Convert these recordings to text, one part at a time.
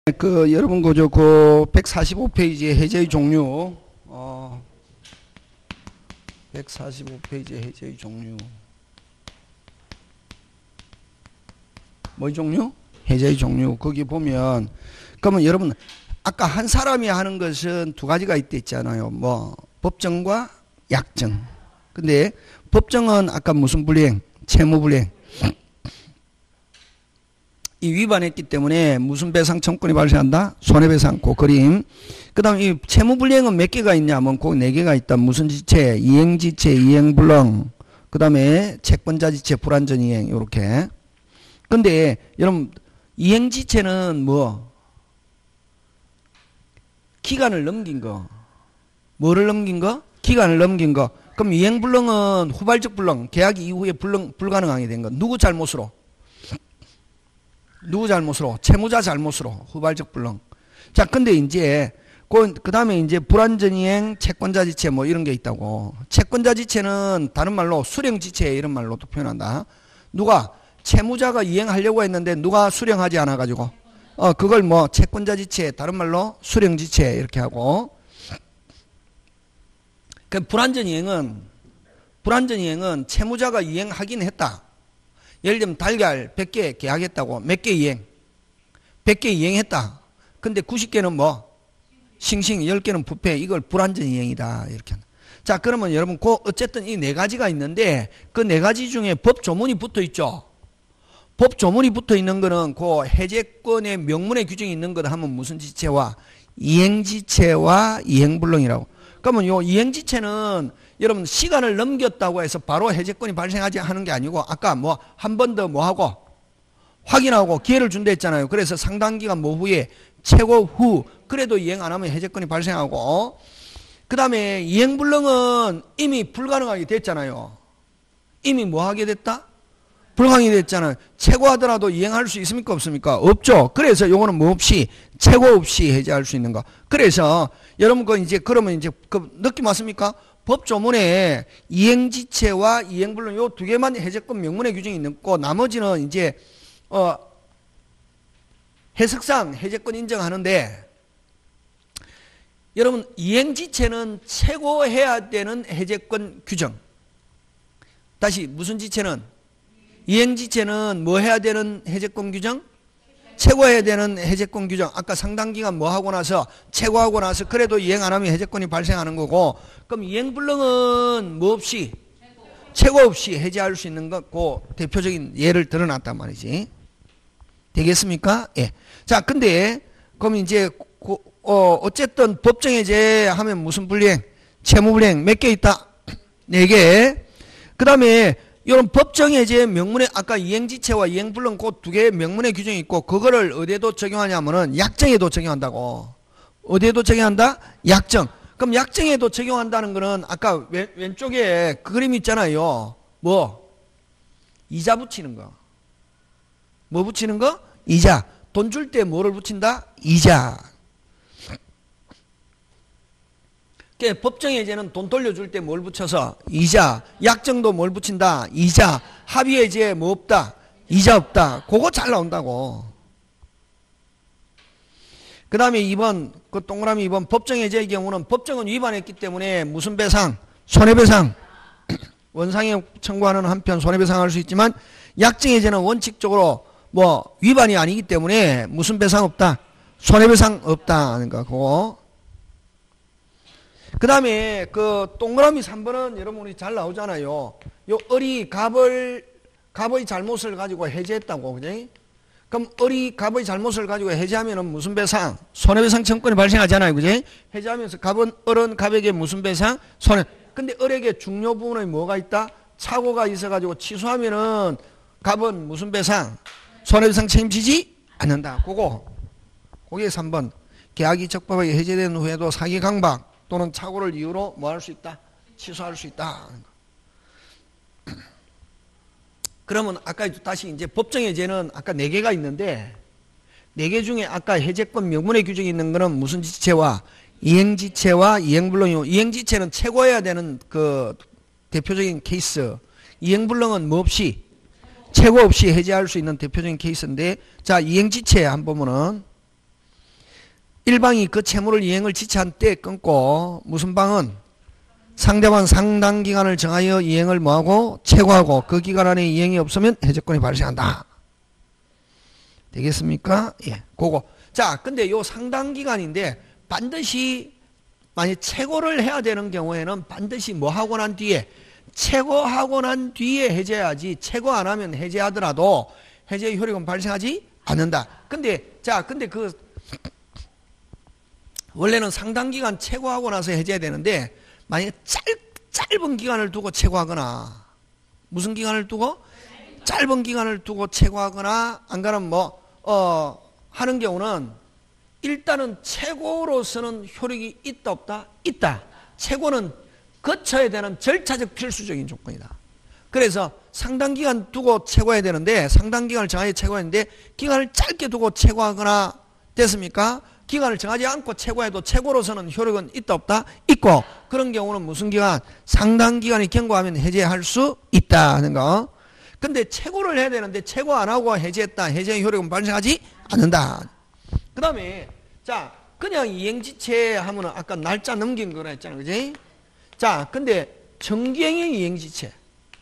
여러분 그저 그 145페이지의 해제의 종류 145페이지의 해제의 종류 뭐의 종류? 해제의 종류. 거기 보면 그러면 여러분 아까 한 사람이 하는 것은 두 가지가 있댔잖아요. 뭐 법정과 약정. 근데 법정은 아까 무슨 불이행? 채무불이행. 이 위반했기 때문에 무슨 배상 청구권이 발생한다? 손해배상. 그 그림. 그 다음 이 채무불이행은 몇 개가 있냐면 그 네 개가 있다. 무슨 지체? 이행지체, 이행불능. 그 다음에 채권자지체, 불완전이행. 요렇게. 근데 여러분 이행지체는 뭐? 기간을 넘긴 거. 뭐를 넘긴 거? 기간을 넘긴 거. 그럼 이행불능은 후발적 불능. 계약 이후에 불가능하게 된 거. 누구 잘못으로? 누구 잘못으로? 채무자 잘못으로. 후발적 불능. 자, 근데 이제 그 다음에 이제 불완전이행, 채권자지체 뭐 이런 게 있다고. 채권자지체는 다른 말로 수령지체 이런 말로도 표현한다. 누가 채무자가 이행하려고 했는데 누가 수령하지 않아 가지고 그걸 뭐 채권자지체 다른 말로 수령지체 이렇게 하고. 그 불완전이행은 채무자가 이행하긴 했다. 예를 들면 달걀 100개 계약했다고. 몇 개 이행? 100개 이행했다. 근데 90개는 뭐? 싱싱 10개는 부패. 이걸 불완전 이행이다. 이렇게. 자, 그러면 여러분 어쨌든 이 네 가지가 있는데 그 네 가지 중에 법 조문이 붙어 있죠. 법 조문이 붙어 있는 거는 그 해제권의 명문의 규정이 있는 거다 하면 무슨 지체와? 이행지체와 이행불능이라고. 그러면 요 이행지체는 여러분 시간을 넘겼다고 해서 바로 해제권이 발생하지 하는 게 아니고 아까 뭐 한 번 더 뭐 하고 확인하고 기회를 준다 했잖아요. 그래서 상당 기간 뭐 후에 최고 후 그래도 이행 안 하면 해제권이 발생하고 그 다음에 이행불능은 이미 불가능하게 됐잖아요. 이미 뭐 하게 됐다? 불가능하게 됐잖아요. 최고하더라도 이행할 수 있습니까? 없습니까? 없죠. 그래서 요거는 뭐 없이 최고 없이 해제할 수 있는 거. 그래서 여러분 그러면 이제 그 느낌 왔습니까? 법조문에 이행지체와 이행불능 요 두 개만 해제권 명문의 규정이 있고 나머지는 이제 해석상 해제권 인정하는데 여러분 이행지체는 최고해야 되는 해제권 규정. 다시 무슨 지체는? 이행지체는 뭐 해야 되는 해제권 규정? 최고해야 되는 해제권 규정. 아까 상당기간 뭐 하고 나서 최고하고 나서 그래도 이행 안 하면 해제권이 발생하는 거고 그럼 이행불능은 뭐 없이 최고 없이 해제할 수 있는 것 그 대표적인 예를 들어놨단 말이지. 되겠습니까? 예. 자, 근데 그럼 이제 어쨌든 법정해제 하면 무슨 불이행? 채무불이행 몇 개 있다? 4개. 그 다음에 이런 법정해제 명문의 아까 이행지체와 이행불능 그 두 개의 명문의 규정이 있고 그거를 어디에도 적용하냐면은 약정에도 적용한다고. 어디에도 적용한다? 약정. 그럼 약정에도 적용한다는 거는 아까 왼쪽에 그 그림 있잖아요. 뭐? 이자 붙이는 거. 뭐 붙이는 거? 이자. 돈 줄 때 뭐를 붙인다? 이자. 법정해제는 돈 돌려줄 때 뭘 붙여서? 이자. 약정도 뭘 붙인다? 이자. 합의해제 뭐 없다? 이자 없다. 그거 잘 나온다고. 그 다음에 2번, 그 동그라미 2번 법정해제의 경우는 법정은 위반했기 때문에 무슨 배상? 손해배상. 원상에 청구하는 한편 손해배상할 수 있지만 약정해제는 원칙적으로 뭐 위반이 아니기 때문에 무슨 배상 없다? 손해배상 없다. 그러니까 그거. 그 다음에 그 동그라미 3번은 여러분이 잘 나오잖아요. 요 을이 갑의 잘못을 가지고 해제했다고. 그지? 그럼 을이 갑의 잘못을 가지고 해제하면은 무슨 배상? 손해배상 청구권이 발생하잖아요. 그지? 해제하면서 을은 갑에게 무슨 배상? 손해. 근데 을에게 중요 부분에 뭐가 있다? 착오가 있어가지고 취소하면은 갑은 무슨 배상? 손해배상 책임지지 않는다. 그게 3번. 계약이 적법하게 해제된 후에도 사기 강박 또는 착오를 이유로 뭐 할 수 있다? 취소할 수 있다. 그러면 아까 다시 이제 법정해제는 아까 4개가 있는데 4개 중에 아까 해제권 명문의 규정이 있는 거는 무슨 지체와 이행지체와 이행불능이고 이행지체는 최고해야 되는 그 대표적인 케이스. 이행불능은 뭐 없이 최고 없이 해제할 수 있는 대표적인 케이스인데 자 이행지체 한번 보면은 1방이 그 채무를 이행을 지체한 때에 끊고 무슨 방은 상대방 상당 기간을 정하여 이행을 뭐하고 최고하고 그 기간 안에 이행이 없으면 해제권이 발생한다. 되겠습니까? 예, 그거. 자, 근데 요 상당 기간인데 반드시 만약 최고를 해야 되는 경우에는 반드시 뭐 하고 난 뒤에 최고하고 난 뒤에 해제해야지 최고 안 하면 해제하더라도 해제 효력은 발생하지 않는다. 근데 자, 근데 그 원래는 상당 기간 최고하고 나서 해제해야 되는데 만약에 짧은 기간을 두고 최고하거나 무슨 기간을 두고? 짧은 기간을 두고 최고하거나 안 가면 하는 경우는 일단은 최고로서는 효력이 있다 없다? 있다. 최고는 거쳐야 되는 절차적 필수적인 조건이다. 그래서 상당 기간 두고 최고해야 되는데 상당 기간을 정하여 최고했는데 기간을 짧게 두고 최고하거나 됐습니까? 기간을 정하지 않고 최고해도 최고로서는 효력은 있다 없다? 있고 그런 경우는 무슨 기간? 상당 기간이 경과하면 해제할 수 있다 하는 거. 근데 최고를 해야 되는데 최고 안 하고 해제했다. 해제의 효력은 발생하지 않는다. 그 다음에 자 그냥 이행지체 하면은 아까 날짜 넘긴 거라 했잖아. 그지? 자 근데 정기행위 이행지체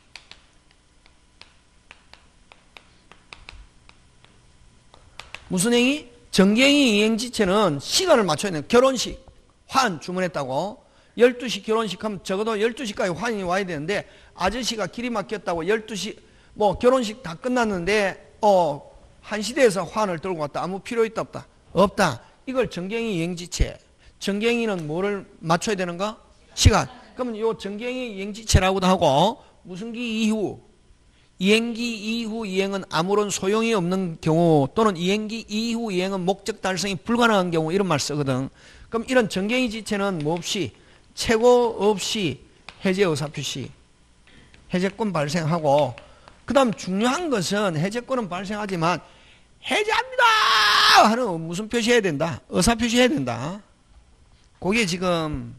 무슨 행위? 정기행위 이행지체는 시간을 맞춰야 돼요. 결혼식 환 주문했다고 12시 결혼식 하면 적어도 12시까지 환이 와야 되는데 아저씨가 길이 막혔다고 12시 결혼식 다 끝났는데 1시 돼서 환을 들고 왔다. 아무 필요 있다 없다? 없다. 이걸 정기행위 이행지체. 정기행위는 뭐를 맞춰야 되는가? 시간. 그러면 요 정기행위 이행지체라고도 하고 무슨 기 이후 이행기 이후 이행은 아무런 소용이 없는 경우 또는 이행기 이후 이행은 목적 달성이 불가능한 경우 이런 말 쓰거든. 그럼 이런 정기행위 지체는 뭐 없이 최고 없이 해제 의사표시 해제권 발생하고 그 다음 중요한 것은 해제권은 발생하지만 해제합니다 하는 무슨 표시해야 된다? 의사표시해야 된다. 그게 지금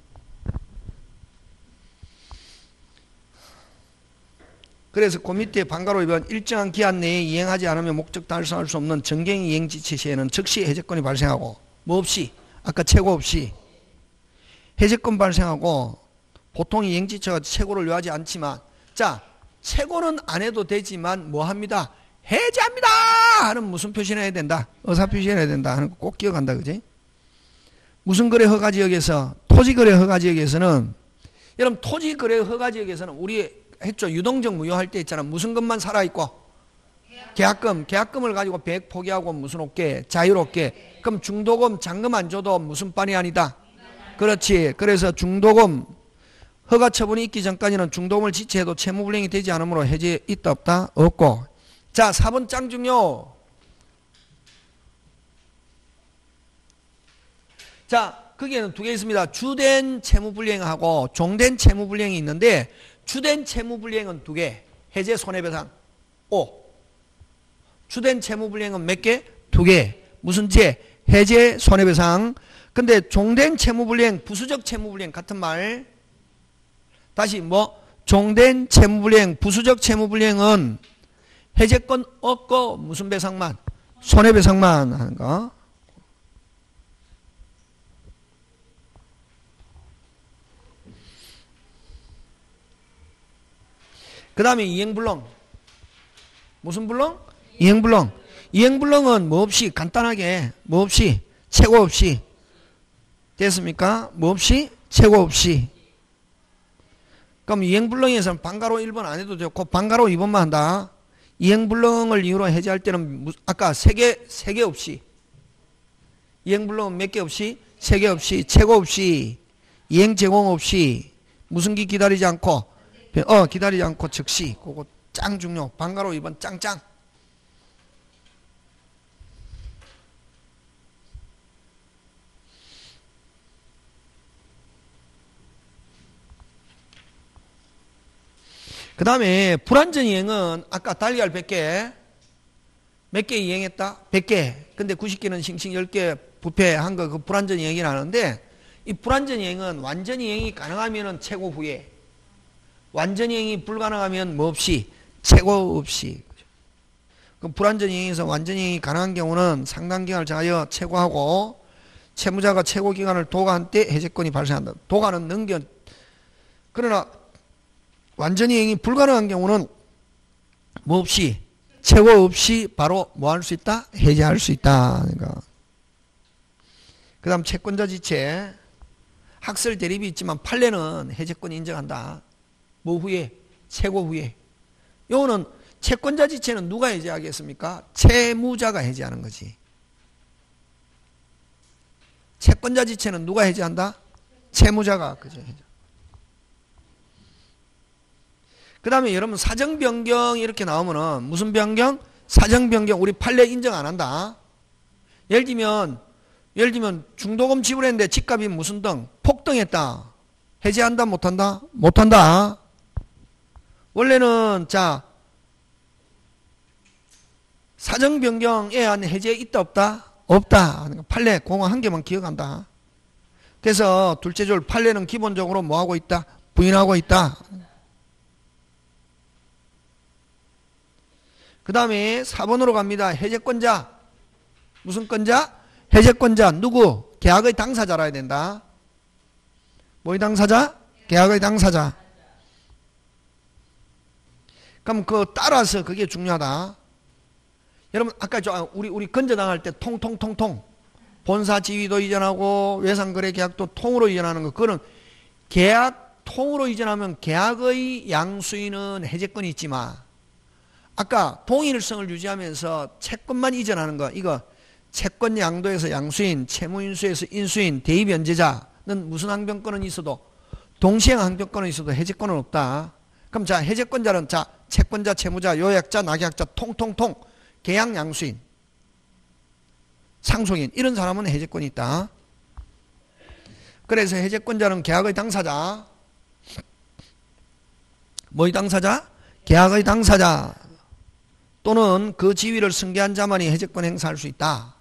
그래서 그 밑에 방가로 위반 일정한 기한 내에 이행하지 않으면 목적 달성할 수 없는 정경행위 이행지체 시에는 즉시 해제권이 발생하고 뭐 없이 아까 최고 없이 해제권 발생하고 보통 이행지체가 최고를 요하지 않지만 자 최고는 안 해도 되지만 뭐 합니다? 해제합니다 하는 무슨 표시를 해야 된다? 의사표시를 해야 된다 하는 거 꼭 기억한다. 그지? 무슨 거래 허가지역에서 토지거래 허가지역에서는 여러분 토지거래 허가지역에서는 우리 했죠. 유동적 무효할 때 있잖아. 무슨 것만 살아있고 계약금. 계약금을 가지고 배액 포기하고 무슨 없게 자유롭게. 그럼 중도금 잔금 안 줘도 무슨 빤이 아니다. 그렇지. 그래서 중도금 허가 처분이 있기 전까지는 중도금을 지체해도 채무불이행이 되지 않으므로 해제 있다 없다? 없고. 자 4번 짱 중요. 자 거기에는 두 개 있습니다. 주된 채무불이행하고 종된 채무불이행이 있는데 주된 채무불이행은 두 개. 해제 손해배상 5. 주된 채무불이행은 몇 개? 두 개. 무슨 죄? 해제 손해배상. 근데 종된 채무불이행, 부수적 채무불이행 같은 말. 다시 종된 채무불이행, 부수적 채무불이행은 해제권 없고 무슨 배상만? 손해배상만 하는 거. 그 다음에 이행불능. 무슨 불능? 이행불능. 이행불능은 뭐 없이 간단하게 뭐 없이 최고 없이 됐습니까? 뭐 없이 최고 없이. 그럼 이행불능에서는 방가로 1번 안 해도 되고 방가로 2번만 한다. 이행불능을 이유로 해제할 때는 아까 3개 없이 이행불능은 몇 개 없이? 3개 없이 최고 없이 이행 제공 없이 무슨 기 기다리지 않고 기다리지 않고 즉시. 그거 짱 중요. 방가로 2번 짱짱. 그 다음에 불완전 이행은 아까 달걀 100개 몇 개 이행했다? 100개. 근데 90개는 싱싱 10개 부패한 거 그 불완전 이행이 나는데 이 불완전 이행은 완전 이행이 가능하면은 최고 후에 완전 이행이 불가능하면 뭐 없이? 최고 없이. 그럼 불완전 이행에서 완전 이행이 가능한 경우는 상당 기간을 정하여 최고하고 채무자가 최고 기간을 도과한 때 해제권이 발생한다. 도과는 넘겨. 그러나 완전히 이행이 불가능한 경우는 뭐 없이 최고 없이 바로 뭐 할 수 있다? 해제할 수 있다. 그러니까. 그 다음 채권자 지체. 학설 대립이 있지만 판례는 해제권 인정한다. 뭐 후에? 최고 후에. 요거는 채권자 지체는 누가 해제하겠습니까? 채무자가 해제하는 거지. 채권자 지체는 누가 해제한다? 채무자가. 그죠? 그 다음에 여러분 사정 변경 이렇게 나오면은 무슨 변경? 사정 변경. 우리 판례 인정 안 한다. 예를 들면 중도금 지불했는데 집값이 무슨 등? 폭등했다. 해제한다 못한다? 못한다. 원래는 자 사정 변경에 의한 해제 있다 없다? 없다. 판례 공항 한 개만 기억한다. 그래서 둘째 줄 판례는 기본적으로 뭐하고 있다? 부인하고 있다. 그 다음에 4번으로 갑니다. 해제권자. 무슨 권자? 해제권자. 누구? 계약의 당사자라 해야 된다. 뭐의 당사자? 계약의 당사자. 그럼 그 따라서 그게 중요하다. 여러분 아까 우리 건저당할 때 통통통통 본사 지위도 이전하고 외상거래 계약도 통으로 이전하는 거. 그거는 계약 통으로 이전하면 계약의 양수인은 해제권이 있지만 아까 동일성을 유지하면서 채권만 이전하는 거. 이거 채권 양도에서 양수인, 채무인수에서 인수인, 대입연제자는 무슨 항변권은 있어도 동시행 항변권은 있어도 해제권은 없다. 그럼 자 해제권자는 자 채권자, 채무자, 요약자, 낙약자 통통통 계약 양수인, 상속인 이런 사람은 해제권이 있다. 그래서 해제권자는 계약의 당사자. 뭐의 당사자? 계약의 당사자 또는 그 지위를 승계한 자만이 해제권 행사할 수 있다.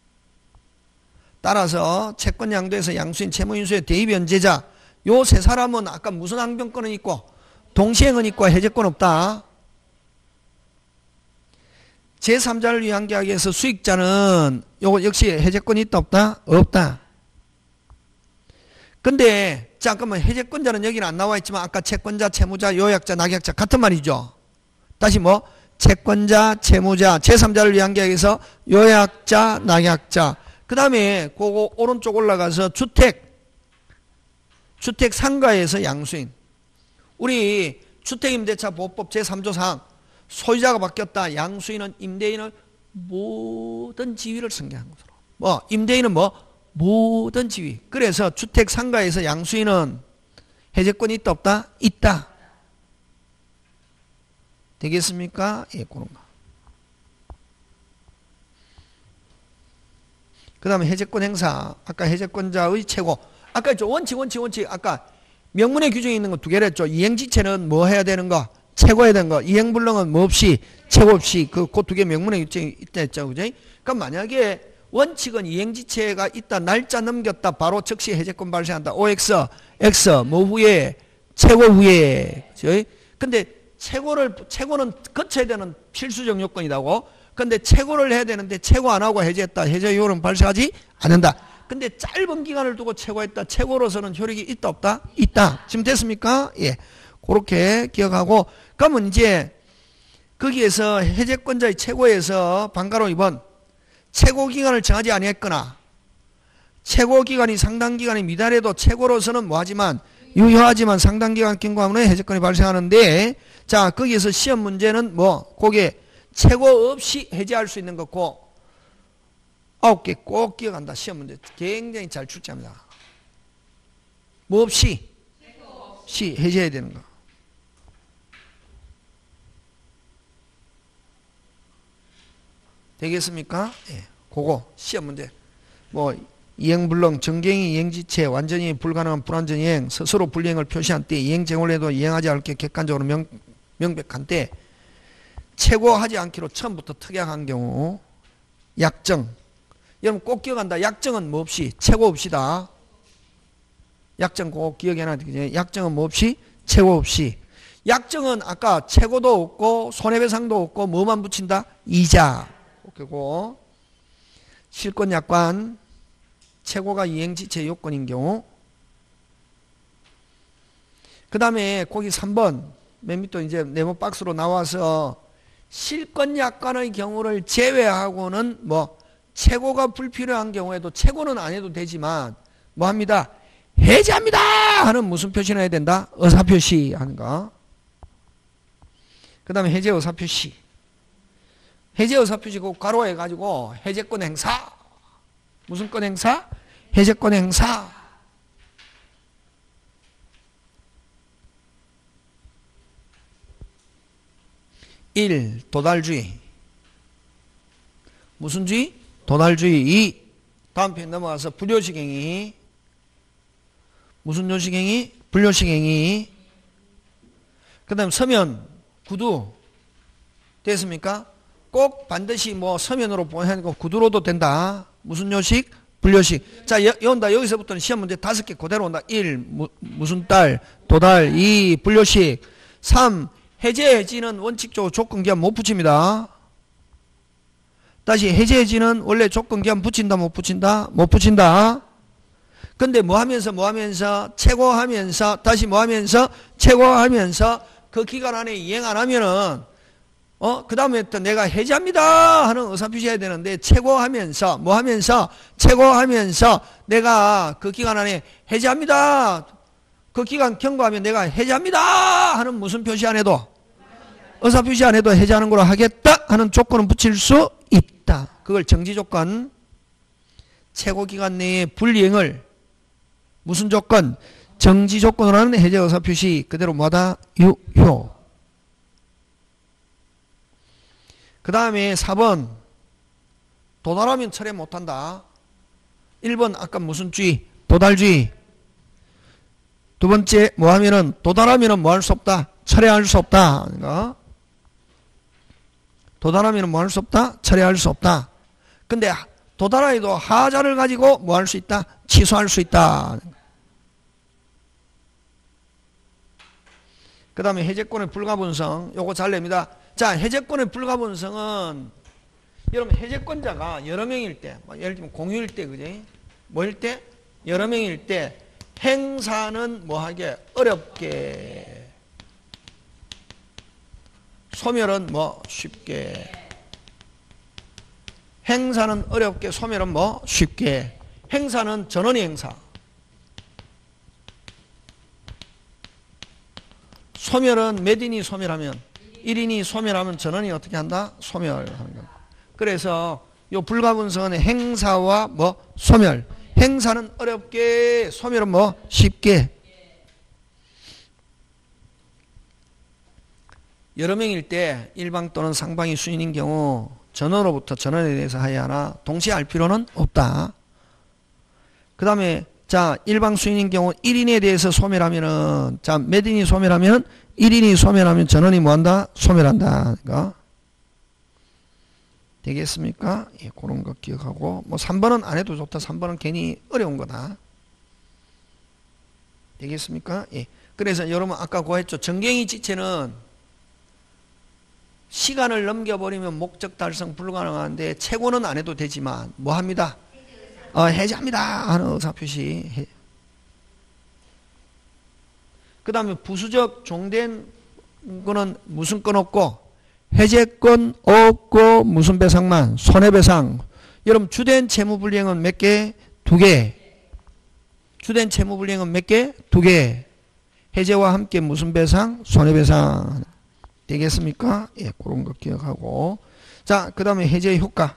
따라서 채권 양도에서 양수인, 채무인수의 대입연제자 요 세 사람은 아까 무슨 항변권은 있고 동시행은 있고 해제권 없다. 제3자를 위한 계약에서 수익자는 요거 역시 해제권이 있다 없다? 없다. 근데 잠깐만 해제권자는 여기는 안 나와 있지만 아까 채권자, 채무자, 요약자, 낙약자 같은 말이죠. 다시 뭐 채권자, 채무자, 제3자를 위한 계약에서 요약자, 낙약자. 그 다음에 그거 오른쪽 올라가서 주택 상가에서 양수인. 우리 주택임대차 보호법 제3조상 소유자가 바뀌었다. 양수인은 임대인의 모든 지위를 승계한 것으로. 뭐 임대인은 뭐 모든 지위. 그래서 주택 상가에서 양수인은 해제권이 있다 없다? 있다. 되겠습니까? 예, 그런 거. 그 다음에 해제권 행사. 아까 해제권자의 최고. 아까 있죠. 원칙. 아까 명문의 규정에 있는 거 두 개를 했죠. 이행지체는 뭐 해야 되는 거? 최고 해야 되는 거. 이행불능은 뭐 없이? 최고 없이. 그 두 개 명문의 규정이 있다 했죠. 그죠? 그럼 만약에 원칙은 이행지체가 있다. 날짜 넘겼다. 바로 즉시 해제권 발생한다. OX, X, 뭐 후에? 최고 후에. 그죠? 근데 최고는 거쳐야 되는 필수적 요건이라고. 근데 최고를 해야 되는데 최고 안 하고 해제했다. 해제 이유는 발생하지 않는다. 근데 짧은 기간을 두고 최고했다. 최고로서는 효력이 있다 없다? 있다. 지금 됐습니까? 예. 그렇게 기억하고. 그러면 이제 거기에서 해제권자의 최고에서 반가로 2번 최고 기간을 정하지 아니했거나 최고 기간이 상당 기간이 미달해도 최고로서는 뭐하지만 유효하지만 상당 기간 경과하면 해제권이 발생하는데 자 거기에서 시험 문제는 뭐 그게 최고 없이 해제할 수 있는 거고 9개 꼭 기억한다. 시험 문제 굉장히 잘 출제합니다. 뭐 없이? 시 해제해야 되는 거. 되겠습니까? 예. 그거 시험 문제. 뭐 이행불능, 정경이 이행지체, 완전히 불가능한 불완전 이행, 스스로 불이행을 표시한 때 이행쟁을 해도 이행하지 않을 게 객관적으로 명백한 때 최고하지 않기로 처음부터 특약한 경우 약정. 여러분 꼭 기억한다. 약정은 뭐 없이? 최고 없이다. 약정 꼭 기억해놔야 되겠지. 약정은 뭐 없이? 최고 없이. 약정은 아까 최고도 없고 손해배상도 없고 뭐만 붙인다? 이자. 오케이고. 실권약관. 최고가 이행지체 요건인 경우. 그 다음에 거기 3번 맨 밑도 이제 네모 박스로 나와서 실권 약관의 경우를 제외하고는 뭐 최고가 불필요한 경우에도 최고는 안 해도 되지만 뭐 합니다? 해제합니다 하는 무슨 표시를 해야 된다? 의사표시 하는 거. 그 다음에 해제 의사표시. 해제 의사표시 그 가로 해가지고 해제권 행사. 무슨 권 행사? 해제권 행사. 일, 도달주의. 무슨 주의? 도달주의. 2. 다음 편 넘어가서 불효식행위. 무슨 요식행위? 불효식행위. 그 다음 서면, 구두. 됐습니까? 꼭 반드시 뭐 서면으로 보내는 거 구두로도 된다. 무슨 요식? 불효식. 자, 온다. 여기서부터는 시험 문제 5개 그대로 온다. 1. 무슨 딸? 도달. 2. 불효식. 3. 해제 해지는 원칙적으로 조건기한 못 붙입니다. 다시 해제 해지는 원래 조건기한 붙인다 못 붙인다? 못 붙인다. 근데 뭐 하면서 최고하면서 다시 뭐 하면서 최고하면서 그 기간 안에 이행 안 하면은 그 다음에 또 내가 해제합니다 하는 의사표시 해야 되는데 최고하면서 뭐 하면서 최고하면서 내가 그 기간 안에 해제합니다. 그 기간 경과하면 내가 해제합니다 하는 무슨 표시 안 해도 의사표시 안 해도 해제하는 걸로 하겠다 하는 조건은 붙일 수 있다. 그걸 정지조건. 최고기간 내에 불이행을 무슨 조건? 정지조건으로 하는 해제 의사표시. 그대로 뭐다? 유효. 그 다음에 4번 도달하면 철회 못한다. 1번 아까 무슨 주의? 도달주의. 두 번째 뭐 하면은 도달하면은 뭐 할 수 없다? 철회할 수 없다. 그러니까 도달하면은 뭐 할 수 없다? 철회할 수 없다. 근데 도달하여도 하자를 가지고 뭐 할 수 있다? 취소할 수 있다. 그 다음에 해제권의 불가분성. 요거 잘 냅니다. 자, 해제권의 불가분성은 여러분 해제권자가 여러 명일 때, 예를 들면 공유일 때, 그지? 뭐일 때? 여러 명일 때 행사는 뭐하게? 어렵게. 소멸은 뭐 쉽게. 행사는 어렵게, 소멸은 뭐 쉽게. 행사는 전원이 행사. 소멸은 몇 인이 소멸하면 1인이 소멸하면 전원이 어떻게 한다? 소멸하는 거. 그래서 요 불가분성은 행사와 뭐 소멸. 행사는 어렵게, 소멸은 뭐 쉽게. 여러 명일 때 일방 또는 상방이 수인인 경우 전원으로부터 전원에 대해서 하여야 하나 동시에 할 필요는 없다. 그 다음에 자, 일방 수인인 경우 1인에 대해서 소멸하면은 자, 몇 인이 소멸하면 1인이 소멸하면 전원이 뭐한다? 소멸한다. 그러니까 되겠습니까? 예, 그런 거 기억하고 뭐 3번은 안 해도 좋다. 3번은 괜히 어려운 거다. 되겠습니까? 예. 그래서 여러분 아까 그거 했죠. 정갱이 지체는 시간을 넘겨버리면 목적 달성 불가능한데 최고는 안 해도 되지만 뭐 합니다? 해제합니다 하는 의사표시. 그 다음에 부수적 종된 거는 무슨 건 없고 해제권 없고 무슨 배상만? 손해배상. 여러분 주된 채무불이행은 몇 개? 2개. 주된 채무불이행은 몇 개? 2개. 해제와 함께 무슨 배상? 손해배상. 되겠습니까? 예, 그런 거 기억하고. 자, 그 다음에 해제 효과.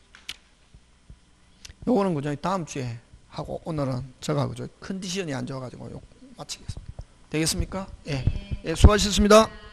요거는 그죠? 다음 주에 하고 오늘은 제가 그죠? 컨디션이 안 좋아가지고 요 마치겠습니다. 되겠습니까? 예. 예, 수고하셨습니다.